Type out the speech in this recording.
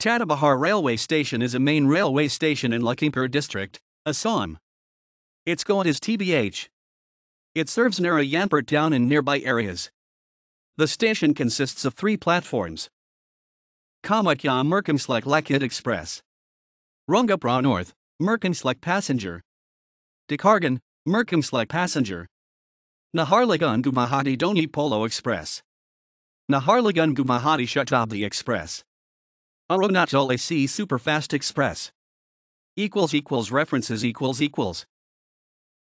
Tatibahar railway station is a main railway station in Lakhimpur district, Assam. Its code is TBH. It serves Narayanpur town and nearby areas. The station consists of 3 platforms. Kamakya Merkanslek Lakit Express. Rungapra North, Merkanslek Passenger. Dekargan, Merkanslek Passenger. Naharlagun Gumahati Doni Polo Express. Naharlagun Gumahati Shatabdi Express. Arunachal AC Superfast Express. References